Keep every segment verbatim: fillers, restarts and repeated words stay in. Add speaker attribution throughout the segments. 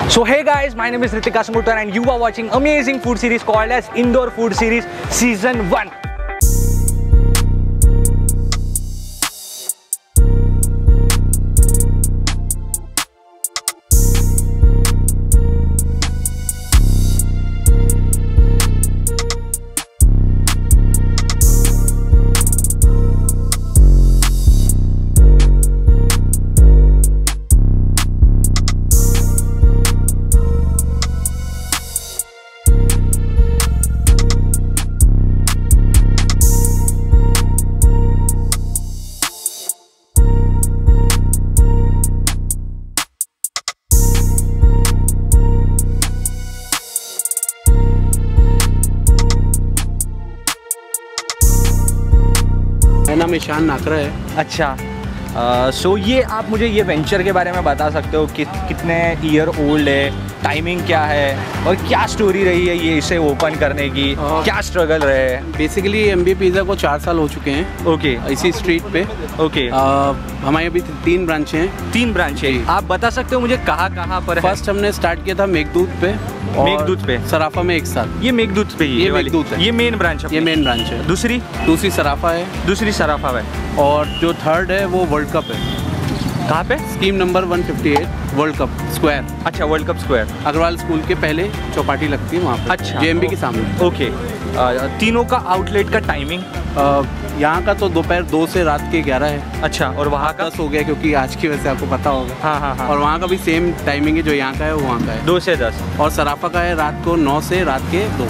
Speaker 1: So hey guys, my name is Ritika Sumutar and you are watching amazing food series called as Indore Food Series Season one.
Speaker 2: मेरा नाम ईशान नाकरा है।
Speaker 1: अच्छा, सो uh, so ये आप मुझे ये वेंचर के बारे में बता सकते हो कि कितने ईयर ओल्ड है, टाइमिंग क्या है और क्या स्टोरी रही है ये इसे ओपन करने की, uh, क्या स्ट्रगल रहे हैं?
Speaker 2: बेसिकली एमबीए पिज़्ज़ा को चार साल हो चुके हैं।
Speaker 1: Okay okay.
Speaker 2: इसी स्ट्रीट पे।
Speaker 1: Okay okay.
Speaker 2: uh, हमारे अभी तीन ब्रांच हैं।
Speaker 1: तीन ब्रांच है। आप बता सकते हो मुझे कहाँ कहाँ पर?
Speaker 2: फर्स्ट हमने स्टार्ट किया था मेघदूत पे,
Speaker 1: मेघदूत पे,
Speaker 2: सराफा में एक साल।
Speaker 1: ये मेघदूत पे ही
Speaker 2: ये मेघदूत है,
Speaker 1: ये मेन ब्रांच है।
Speaker 2: ये मेन ब्रांच है।
Speaker 1: दूसरी
Speaker 2: दूसरी सराफा है।
Speaker 1: दूसरी सराफा है।
Speaker 2: और जो थर्ड है वो वर्ल्ड कप है।
Speaker 1: कहाँ पे?
Speaker 2: स्कीम नंबर एक सौ अट्ठावन वर्ल्ड कप स्क्वायर।
Speaker 1: अच्छा, world cup square
Speaker 2: Agarwal school के पहले चौपाटी लगती है वहाँ पे।
Speaker 1: अच्छा,
Speaker 2: जेएमबी के सामने।
Speaker 1: ओके। तीनों का आउटलेट का टाइमिंग?
Speaker 2: यहाँ का तो दोपहर दो से रात के ग्यारह है।
Speaker 1: अच्छा, और वहाँ का?
Speaker 2: दस हो गया क्योंकि आज की वजह से आपको पता होगा।
Speaker 1: हाँ हाँ हाँ।
Speaker 2: और वहाँ का भी सेम टाइमिंग है, जो यहाँ का है वो वहाँ का है,
Speaker 1: दो से दस।
Speaker 2: और सराफा का है रात को नौ से रात के दो।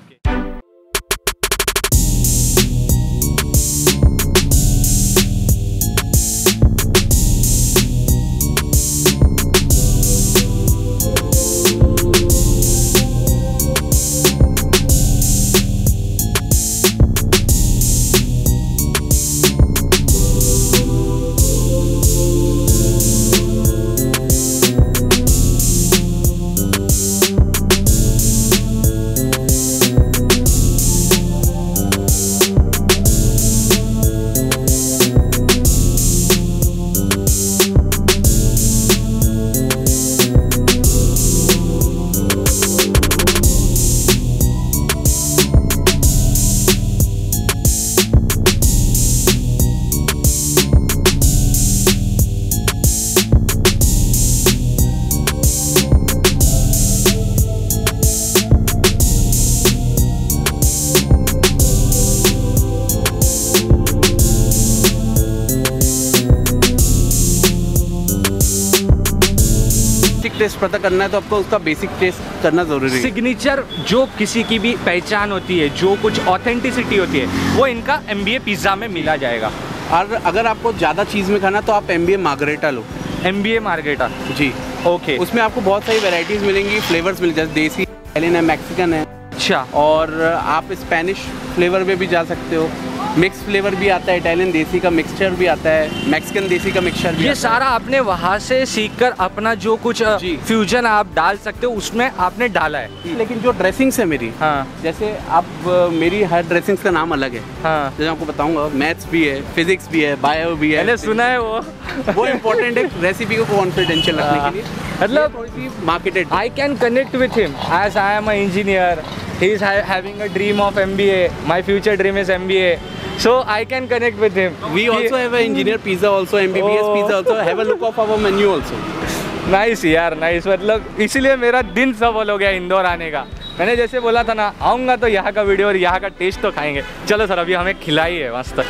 Speaker 2: टेस्ट पता करना है तो आपको उसका बेसिक टेस्ट करना जरूरी है।
Speaker 1: सिग्नेचर जो किसी की भी पहचान होती है, जो कुछ ऑथेंटिसिटी होती है, वो इनका एमबीए पिज़्ज़ा में मिला जाएगा।
Speaker 2: और अगर आपको ज़्यादा चीज़ में खाना तो आप एमबीए मार्गरेटा लो।
Speaker 1: MBA margarita? जी, ओके।
Speaker 2: उसमें आपको बहुत सारी वैरायटीज़ मिलेंगी, फ्लेवर्स मिल जाते, देसी, इटालियन है, मैक्सिकन है।
Speaker 1: अच्छा।
Speaker 2: और आप स्पेनिश फ्लेवर में भी जा सकते हो, मिक्स फ्लेवर भी आता है, इटालियन देसी का मिक्सचर भी आता है, मैक्सिकन देसी का मिक्सचर भी।
Speaker 1: ये सारा आपने वहाँ से सीखकर अपना जो कुछ फ्यूजन आप डाल सकते हो उसमें आपने डाला है।
Speaker 2: लेकिन जो ड्रेसिंग्स है मेरी, हाँ, जैसे आप मेरी हर ड्रेसिंग्स का नाम अलग है। हाँ, जैसे आपको बताऊंगा, मैथ्स भी है, फिजिक्स भी है, बायो भी है।
Speaker 1: मैंने सुना है वो
Speaker 2: वो इम्पोर्टेंट है रेसिपी को कॉन्फिडेंशियल रखने के लिए। मतलब थोड़ी सी marketed.
Speaker 1: I can connect with him as I am a engineer, he is having a dream of MBA, my future dream is MBA. So I can connect with him.
Speaker 2: We also have an engineer pizza also, M B B S oh. pizza also. Have a look of our menu also.
Speaker 1: Nice यार, nice. मतलब इसीलिए मेरा दिन सफल हो गया इंदौर आने का। मैंने जैसे बोला था ना, आऊँगा तो यहाँ का वीडियो और यहाँ का टेस्ट तो खाएंगे। चलो सर, अभी हमें खिलाइए मस्त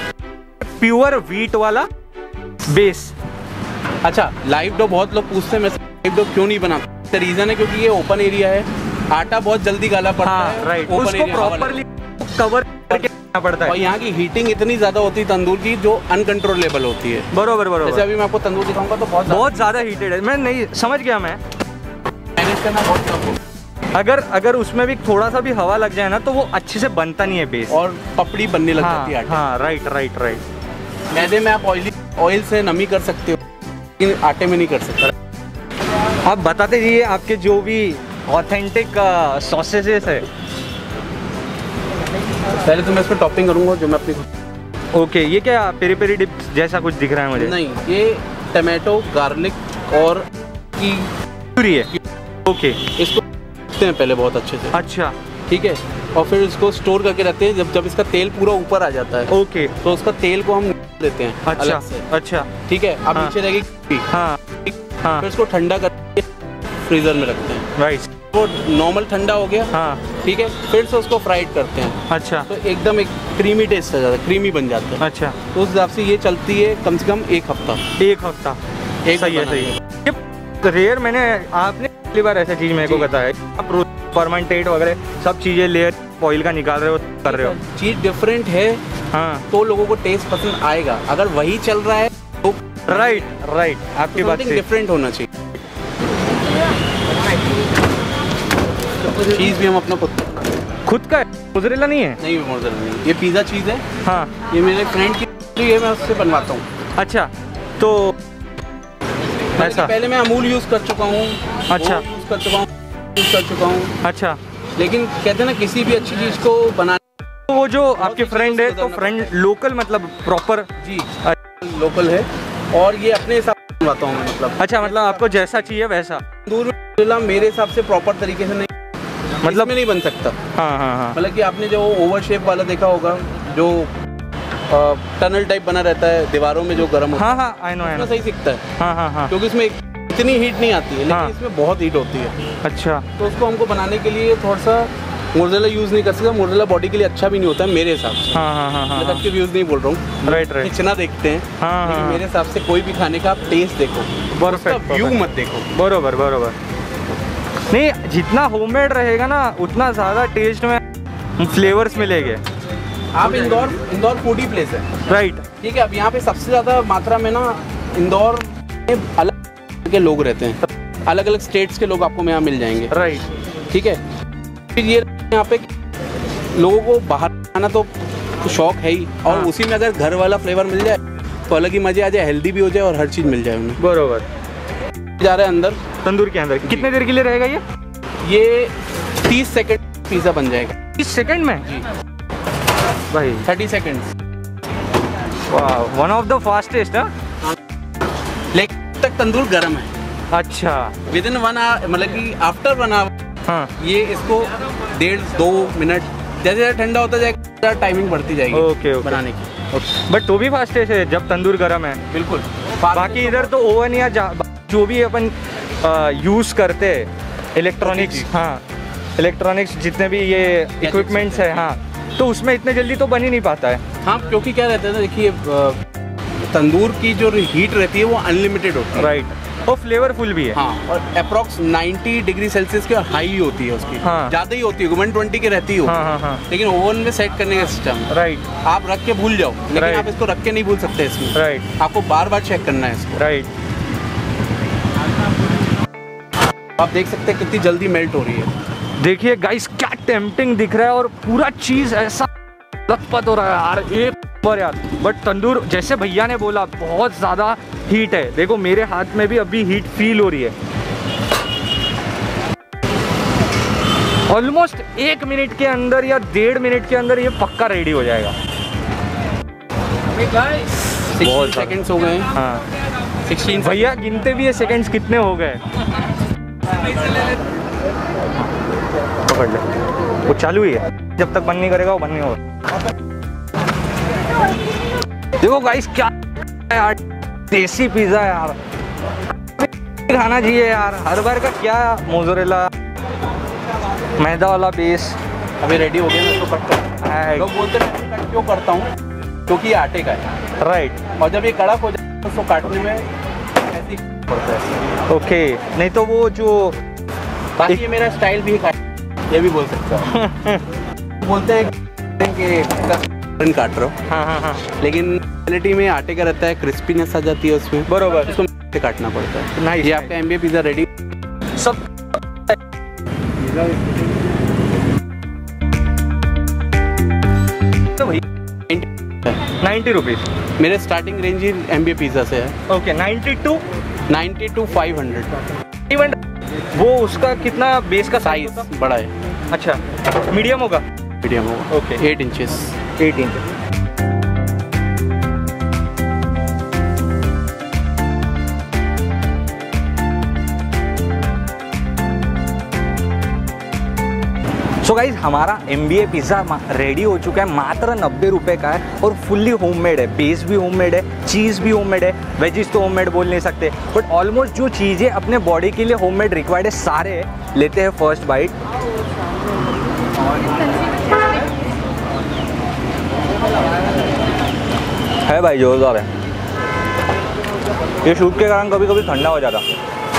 Speaker 1: प्योर व्हीट वाला बेस।
Speaker 2: अच्छा, लाइव डो बहुत लोग पूछते हैं मैं लाइव डो क्यों नहीं बनाता। रीज़न है क्योंकि ये ओपन एरिया है, आटा बहुत जल्दी गाला पड़ता
Speaker 1: हाँ,
Speaker 2: है।
Speaker 1: राइट, उसको प्रॉपर्ली कवर करके पड़ता है।
Speaker 2: और यहाँ की हीटिंग इतनी ज्यादा होती है तंदूर की, जो अनकंट्रोलेबल होती है।
Speaker 1: बरोबर बरोबर।
Speaker 2: जैसे अभी मैं आपको तंदूर दिखाऊंगा तो बहुत
Speaker 1: बहुत ज्यादा हीटेड है। मैं नहीं समझ गया, मैं
Speaker 2: मैनेज करना बहुत टफ।
Speaker 1: अगर अगर उसमें भी थोड़ा सा भी हवा लग जाए ना तो वो अच्छे से बनता नहीं है बेस,
Speaker 2: और पपड़ी बनने लग
Speaker 1: हाँ,
Speaker 2: जाती है आटे।
Speaker 1: हाँ, राइट राइट राइट।
Speaker 2: मैदे में आप ऑयली ऑयल से नमी कर सकते हो, लेकिन आटे में नहीं कर सकते।
Speaker 1: आप बताते जाइए आपके जो भी ऑथेंटिक सॉसेजेस है।
Speaker 2: पहले तो मैं इस पर टॉपिंग करूंगा जो मैं अपनी।
Speaker 1: ओके, ये क्या पेरी पेरी डिप जैसा कुछ दिख रहा है मुझे?
Speaker 2: नहीं, ये टमाटो, गार्लिक और की प्यूरी है।
Speaker 1: ओके,
Speaker 2: इसको रखते हैं पहले बहुत अच्छे से।
Speaker 1: अच्छा,
Speaker 2: ठीक है, और फिर इसको स्टोर करके रखते हैं। जब जब इसका तेल पूरा ऊपर आ जाता है,
Speaker 1: ओके,
Speaker 2: तो उसका तेल को हम लेते हैं
Speaker 1: अच्छा
Speaker 2: अलग से।
Speaker 1: अच्छा,
Speaker 2: ठीक है, अब
Speaker 1: हाँ,
Speaker 2: नीचे रहेगी,
Speaker 1: हाँ हाँ,
Speaker 2: फिर इसको ठंडा करके फ्रीजर में रखते हैं।
Speaker 1: राइट,
Speaker 2: वो नॉर्मल ठंडा हो गया,
Speaker 1: हाँ,
Speaker 2: ठीक है, फिर से उसको फ्राइड करते हैं।
Speaker 1: अच्छा
Speaker 2: तो एकदम एक क्रीमी टेस्ट आ जाता है, क्रीमी बन जाता है।
Speaker 1: अच्छा,
Speaker 2: तो उस हिसाब से ये चलती है कम से कम एक हफ्ता।
Speaker 1: एक हफ्ता,
Speaker 2: एक
Speaker 1: सही है, सही है। ये रेयर, मैंने आपने पहली बार ऐसा चीज़ मेरे को बताया। आप फर्मेंटेट वगैरह सब चीज़ें लेयर ऑयल का निकाल रहे हो, कर रहे हो,
Speaker 2: चीज़ डिफरेंट है,
Speaker 1: हाँ,
Speaker 2: तो लोगों को टेस्ट पसंद आएगा। अगर वही चल रहा है तो
Speaker 1: राइट राइट, आपकी बात से
Speaker 2: डिफरेंट होना चाहिए। चीज़ भी हम अपना खुद
Speaker 1: खुद का है, मोज़रेला नहीं है?
Speaker 2: नहीं, मोज़रेला नहीं, ये पिज़्ज़ा चीज़ है।
Speaker 1: हाँ,
Speaker 2: ये मेरे फ्रेंड की है, मैं उससे बनवाता हूँ।
Speaker 1: अच्छा, तो ऐसा
Speaker 2: पहले मैं अमूल यूज़ कर चुका हूँ,
Speaker 1: अच्छा,
Speaker 2: यूज़ कर चुका हूँ, यूज़ कर चुका हूँ।
Speaker 1: अच्छा,
Speaker 2: लेकिन कहते हैं ना, किसी भी अच्छी चीज़ को बनाने,
Speaker 1: तो वो जो आपके फ्रेंड है, तो फ्रेंड लोकल मतलब प्रॉपर?
Speaker 2: जी, लोकल है, और ये अपने हिसाब से बनवाता हूँ, मतलब।
Speaker 1: अच्छा, मतलब आपको जैसा चाहिए वैसा?
Speaker 2: तंदूर में मेरे हिसाब से प्रॉपर तरीके से नहीं, मतलब में नहीं बन सकता।
Speaker 1: हाँ हाँ हाँ,
Speaker 2: मतलब कि आपने जो ओवर शेप वाला देखा होगा, जो टनल टाइप बना रहता है दीवारों में, जो गर्म होता है,
Speaker 1: हाँ हाँ, आई नो, आई नो,
Speaker 2: सही सिकता है।
Speaker 1: हाँ हाँ हाँ,
Speaker 2: क्योंकि इसमें इतनी हीट नहीं आती है, लेकिन
Speaker 1: हाँ,
Speaker 2: इसमें बहुत हीट होती है।
Speaker 1: अच्छा,
Speaker 2: तो उसको हमको बनाने के लिए थोड़ा सा मोज़रेला यूज़ नहीं कर सकता। मोज़रेला बॉडी के लिए अच्छा भी नहीं होता है मेरे हिसाब से।
Speaker 1: हाँ हाँ हाँ हाँ,
Speaker 2: मैं सबके व्यूज़ नहीं बोल रहा हूँ,
Speaker 1: राइट राइट,
Speaker 2: खींचना देखते हैं।
Speaker 1: हाँ
Speaker 2: लेकिन
Speaker 1: हाँ,
Speaker 2: मेरे हिसाब से कोई भी खाने का आप टेस्ट देखो,
Speaker 1: परफेक्ट,
Speaker 2: व्यू मत देखो।
Speaker 1: बरोबर बरोबर। नहीं, जितना होममेड रहेगा ना, उतना ज़्यादा टेस्ट में फ्लेवर्स मिलेंगे।
Speaker 2: आप इंदौर इंदौर फूडी प्लेस है,
Speaker 1: राइट,
Speaker 2: ठीक है। अब यहाँ पे सबसे ज़्यादा मात्रा में ना इंदौर में अलग के लोग रहते हैं, अलग अलग स्टेट्स के लोग आपको यहाँ मिल जाएंगे,
Speaker 1: राइट,
Speaker 2: ठीक है। फिर ये यहाँ पे लोगों को बाहर खाना तो शौक है ही, और
Speaker 1: हाँ,
Speaker 2: उसी में अगर घर वाला फ्लेवर मिल जाए तो अलग ही मजे आ जाए, हेल्दी भी हो जाए और हर चीज़ मिल जाए उन्हें।
Speaker 1: बरोबर।
Speaker 2: जा रहे हैं अंदर,
Speaker 1: तंदूर के अंदर कितने देर के लिए रहेगा ये?
Speaker 2: ये तीस सेकंड पिज़्ज़ा बन जाएगा।
Speaker 1: तीस सेकंड में?
Speaker 2: जी
Speaker 1: भाई,
Speaker 2: thirty second,
Speaker 1: one of the fastest.
Speaker 2: लेकिन तक तंदूर गर्म है।
Speaker 1: अच्छा,
Speaker 2: विद इन वन आवर, मतलब कि आफ्टर वन आवर,
Speaker 1: हाँ,
Speaker 2: ये इसको डेढ़ दो मिनट, जैसे जैसे ठंडा होता जाएगा टाइमिंग बढ़ती जाएगी
Speaker 1: ओके ओके
Speaker 2: बनाने की।
Speaker 1: बट तो भी फास्टेस्ट है जब तंदूर गर्म है।
Speaker 2: बिल्कुल।
Speaker 1: बाकी इधर तो ओवन या जा- जो भी अपन यूज़ करते हैं इलेक्ट्रॉनिक्स, हाँ, इलेक्ट्रॉनिक्स जितने भी ये इक्विपमेंट्स है, हाँ, तो उसमें इतने जल्दी तो बन ही नहीं पाता है।
Speaker 2: हाँ, क्योंकि क्या रहता है ना, देखिए तंदूर की जो हीट रहती है वो अनलिमिटेड होती है,
Speaker 1: राइट, और फ्लेवरफुल भी है।
Speaker 2: हाँ, और अप्रॉक्स नब्बे डिग्री सेल्सियस की हाई होती है उसकी,
Speaker 1: हाँ,
Speaker 2: ज़्यादा ही होती है, एक सौ बीस की रहती है।
Speaker 1: हाँ हाँ हाँ,
Speaker 2: लेकिन ओवन में सेट करने का सिस्टम,
Speaker 1: राइट,
Speaker 2: आप रख के भूल जाओ, लेकिन
Speaker 1: Right.
Speaker 2: आप इसको रख के नहीं भूल सकते इसमें,
Speaker 1: राइट,
Speaker 2: आपको बार बार चेक करना है इसको।
Speaker 1: राइट,
Speaker 2: आप देख सकते हैं कितनी जल्दी मेल्ट हो रही है।
Speaker 1: देखिए गाइस, क्या टेम्पटिंग दिख रहा है, और पूरा चीज़ ऐसा लथपथ हो रहा है यार, एक पर यार। बट तंदूर, जैसे भैया ने बोला, बहुत ज़्यादा हीट है। देखो मेरे हाथ में भी अभी हीट फील हो रही है। ऑलमोस्ट एक मिनट के अंदर या डेढ़ मिनट के अंदर ये पक्का रेडी हो जाएगा।
Speaker 2: बहुत सेकंड्स हो गए हैं।
Speaker 1: हाँ,
Speaker 2: सोलह
Speaker 1: भैया गिनते भी ये सेकंड्स कितने हो गए। पकड़ ले, वो चालू ही है, जब तक बंद नहीं करेगा वो बंद नहीं होगा। देखो गाइस, क्या यार, देसी पिज़्ज़ा यार, खाना चाहिए यार। हर बार का क्या मोज़रेला, मैदा वाला बेस।
Speaker 2: अभी रेडी हो गया, मैं इसको कट कर, लोग बोलते हैं कट क्यों करता हूँ, क्योंकि ये आटे का है,
Speaker 1: राइट,
Speaker 2: और जब ये कड़क हो जाए तो उसको काटने में ऐसे ही पड़ता है।
Speaker 1: ओके, नहीं तो वो जो
Speaker 2: बाकी ये मेरा स्टाइल भी है, ये भी बोल सकता हूँ। बोलते हैं कि काट रहा हूँ,
Speaker 1: हाँ हाँ हाँ,
Speaker 2: लेकिन रियलिटी में आटे का रहता है, क्रिस्पीनेस आ जाती है उसमें,
Speaker 1: बरोबर,
Speaker 2: उसको से काटना पड़ता है।
Speaker 1: नाइस,
Speaker 2: ये आपका एमबीए पिज़्ज़ा रेडी।
Speaker 1: सब तो भाई नाइन्टी रुपीज़
Speaker 2: मेरे स्टार्टिंग रेंज ही एमबीए पिज़्ज़ा से है।
Speaker 1: Okay, ninety to
Speaker 2: ninety to five hundred.
Speaker 1: Even वो उसका कितना बेस का
Speaker 2: साइज
Speaker 1: साइज?
Speaker 2: बड़ा है।
Speaker 1: अच्छा, मीडियम होगा?
Speaker 2: मीडियम होगा,
Speaker 1: okay,
Speaker 2: eight inches.
Speaker 1: Eight inch. So guys हमारा M B A pizza ready हो चुका है, मात्र नब्बे रुपये का है और फुल्ली होममेड है। बेस भी होममेड है, चीज़ भी होममेड है, वेजिस तो होममेड बोल नहीं सकते, बट ऑलमोस्ट जो चीज़ें अपने बॉडी के लिए होममेड रिक्वायर्ड है सारे है। लेते हैं फर्स्ट बाइट। है भाई जोरदार है। ये शूट के कारण कभी कभी ठंडा हो जाता।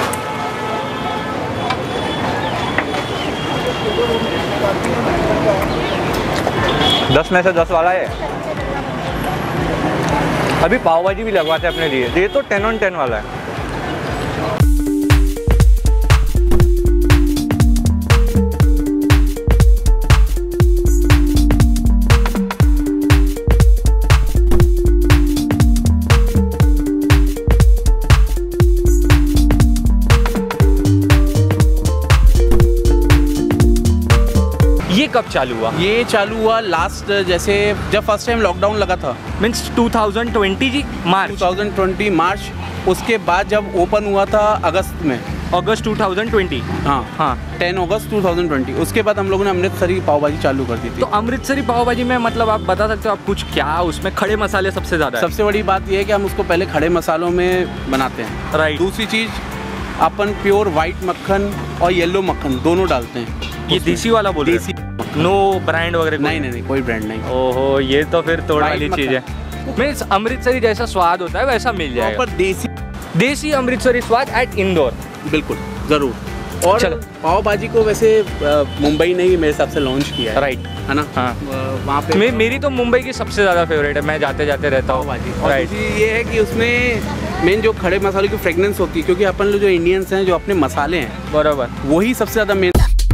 Speaker 1: दस में से दस वाला है। अभी पाव भाजी भी लगवाते हैं अपने लिए, ये तो टेन ऑन टेन वाला है। ये कब चालू हुआ?
Speaker 2: ये चालू हुआ लास्ट, जैसे जब फर्स्ट टाइम लॉकडाउन लगा था,
Speaker 1: मीन्स टू थाउजेंड ट्वेंटी जी March
Speaker 2: two thousand twenty March. उसके बाद जब ओपन हुआ था अगस्त में,
Speaker 1: अगस्त टू थाउजेंड ट्वेंटी।
Speaker 2: हाँ हाँ ten August two thousand twenty. उसके बाद हम लोगों ने अमृतसरी पाव भाजी चालू कर दी थी।
Speaker 1: तो अमृतसरी पाव भाजी में मतलब आप बता सकते हो आप कुछ क्या उसमें खड़े मसाले सबसे ज़्यादा?
Speaker 2: सबसे बड़ी बात यह है कि हम उसको पहले खड़े मसालों में बनाते हैं।
Speaker 1: राइट।
Speaker 2: दूसरी चीज़, अपन प्योर वाइट मक्खन और येलो मक्खन दोनों डालते हैं।
Speaker 1: ये देसी वाला बोल रहे हैं?
Speaker 2: देसी,
Speaker 1: नो ब्रांड वगैरह?
Speaker 2: नहीं नहीं नहीं कोई ब्रांड नहीं।
Speaker 1: ओहो, ये तो फिर तोड़ वाली चीज़ है। मीन्स अमृतसरी जैसा स्वाद होता है वैसा मिल जाएगा,
Speaker 2: पर देसी
Speaker 1: देसी अमृतसरी स्वाद एट इंदौर।
Speaker 2: बिल्कुल ज़रूर। और
Speaker 1: चलो।
Speaker 2: पाव भाजी को वैसे मुंबई ने ही मेरे हिसाब से लॉन्च किया है।
Speaker 1: राइट,
Speaker 2: है ना?
Speaker 1: हाँ।
Speaker 2: वहाँ पे
Speaker 1: मे, मेरी तो मुंबई की सबसे ज़्यादा फेवरेट है, मैं जाते जाते रहता हूँ।
Speaker 2: भाजी। और
Speaker 1: राइट।
Speaker 2: ये है कि उसमें मेन जो खड़े मसालों की फ्रेगनेंस होती है, क्योंकि अपन लोग जो इंडियंस हैं जो अपने मसाले हैं
Speaker 1: बराबर,
Speaker 2: वही सबसे ज़्यादा मेन।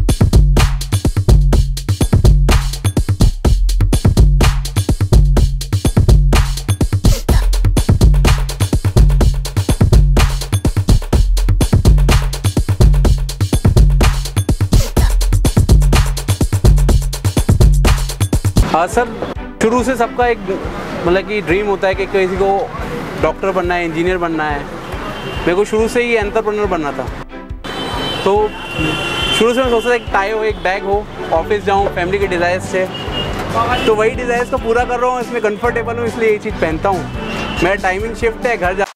Speaker 2: हाँ सर, शुरू से सबका एक मतलब कि ड्रीम होता है कि किसी को डॉक्टर बनना है, इंजीनियर बनना है। मेरे को शुरू से ही एंटरप्रेन्योर बनना था। तो शुरू से मैं सोचता था एक टाई हो, एक बैग हो, ऑफिस जाऊँ फैमिली के डिज़ायर्स से। तो वही डिज़ायर्स को पूरा कर रहा हूँ, इसमें कंफर्टेबल हूँ, इसलिए ये चीज़ पहनता हूँ। मेरा टाइमिंग शिफ्ट है, घर जा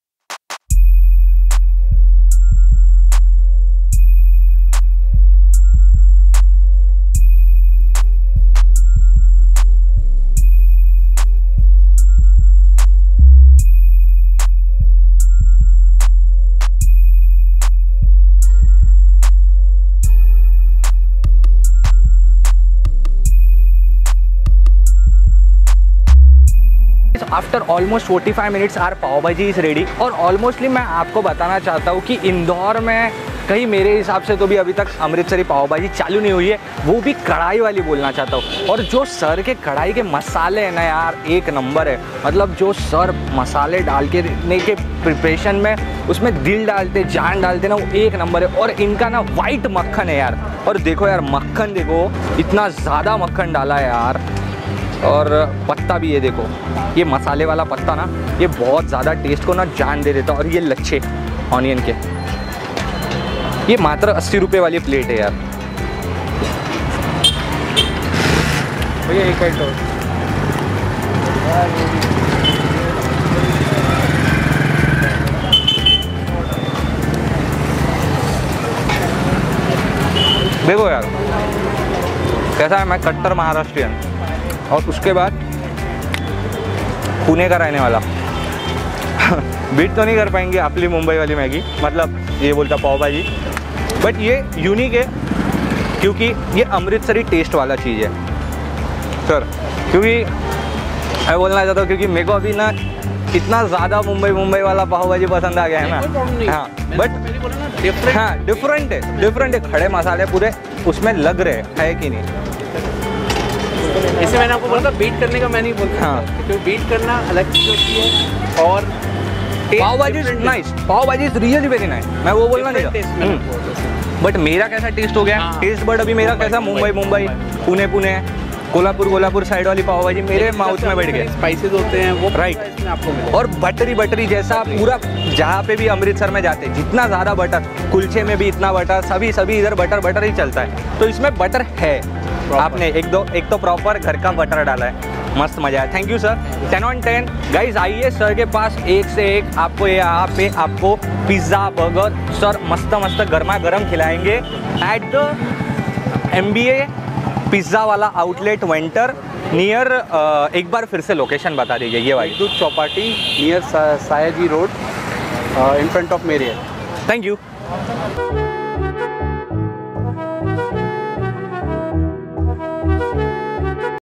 Speaker 1: after almost forty five minutes our pav bhaji is ready. और ऑलमोस्टली मैं आपको बताना चाहता हूँ कि इंदौर में कहीं मेरे हिसाब से तो भी अभी तक अमृतसरी पाव भाजी चालू नहीं हुई है, वो भी कढ़ाई वाली बोलना चाहता हूँ। और जो सर के कढ़ाई के मसाले हैं ना यार, एक नंबर है। मतलब जो सर मसाले डाल के ने के प्रिपरेशन में उसमें दिल डालते, जान डालते ना, वो एक नंबर है। और इनका ना वाइट मक्खन है यार। और देखो यार मक्खन देखो, इतना ज़्यादा मक्खन डाला है यार। और पत्ता भी ये देखो, ये मसाले वाला पत्ता ना, ये बहुत ज़्यादा टेस्ट को ना जान दे देता। और ये लच्छे ऑनियन के, ये मात्र अस्सी रुपये वाली प्लेट है यार। भैया एक साइड तो देखो यार कैसा है। मैं कट्टर महाराष्ट्रियन और उसके बाद पुणे का रहने वाला। बीट तो नहीं कर पाएंगे अपनी मुंबई वाली मैगी, मतलब ये बोलता पाव भाजी, बट ये यूनिक है क्योंकि ये अमृतसरी टेस्ट वाला चीज़ है सर। क्योंकि मैं बोलना चाहता हूँ क्योंकि मेरे को अभी ना इतना ज़्यादा मुंबई मुंबई वाला पाव भाजी पसंद आ गया है ना। हाँ बट हाँ डिफरेंट है, डिफरेंट है। खड़े मसाले पूरे उसमें लग रहे है कि नहीं?
Speaker 2: इसे मैंने आपको बोला था बीट करने का, मैं नहीं बोलता।
Speaker 1: हाँ,
Speaker 2: क्योंकि बीट करना अलग चीज़ होती है। और
Speaker 1: पाव भाजी नाइस, पाव भाजी इज रियली वेरी नाइस, मैं वो बोलना नहीं चाहता। बट मेरा कैसा टेस्ट हो गया, टेस्ट बट अभी मेरा कैसा मुंबई मुंबई पुणे पुणे कोल्हापुर कोल्हापुर साइड वाली पाव भाजी मेरे माउथ में बैठ गए।
Speaker 2: स्पाइसेस होते हैं वो
Speaker 1: राइट आपको, और बटरी बटरी जैसा पूरा जहाँ पे भी अमृतसर में जाते जितना ज़्यादा बटर, कुलचे में भी इतना बटर, सभी सभी इधर बटर बटर ही चलता है। तो इसमें बटर है, आपने एक दो एक तो प्रॉपर घर का बटर डाला है, मस्त मजा आया। Thank you sir, ten on ten. Guys आइए सर के पास, एक से एक आपको यहाँ पे आपको पिज़्ज़ा बर्गर सर मस्त मस्त गर्मा गर्म खिलाएंगे at the M B A pizza वाला आउटलेट वेंटर नियर। एक बार फिर से लोकेशन बता दीजिए ये भाई।
Speaker 2: दूध Chowpatty near Sayaji road in front of Marriott.
Speaker 1: Thank you.